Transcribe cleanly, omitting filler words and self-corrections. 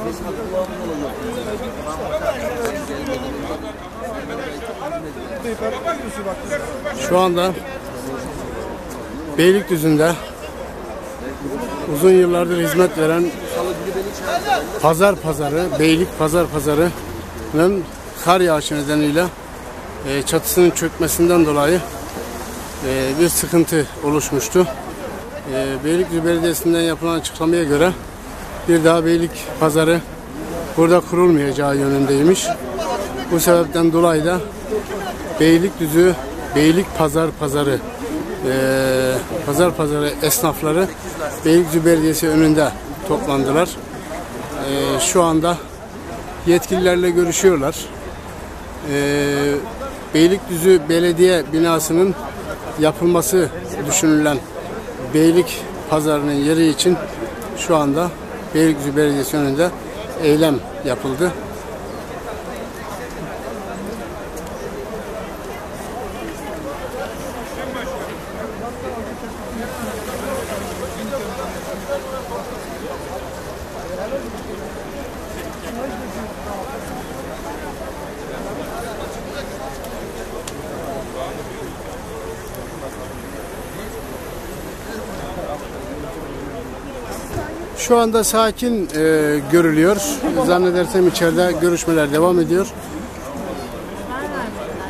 Şu anda Beylikdüzü'nde uzun yıllardır hizmet veren Pazar Pazarı, Beylik Pazar Pazarı'nın kar yağışı nedeniyle çatısının çökmesinden dolayı bir sıkıntı oluşmuştu. Beylikdüzü Belediyesi'nden yapılan açıklamaya göre bir daha Beylik Pazarı burada kurulmayacağı yönündeymiş. Bu sebepten dolayı da Beylikdüzü Beylik Pazar Pazarı esnafları Beylikdüzü Belediyesi önünde toplandılar. Şu anda yetkililerle görüşüyorlar. Beylikdüzü Belediye binasının yapılması düşünülen Beylik Pazarı'nın yeri için şu anda Beylikdüzü Belediyesi önünde eylem yapıldı. Şu anda sakin görülüyor. Zannedersem içeride görüşmeler devam ediyor.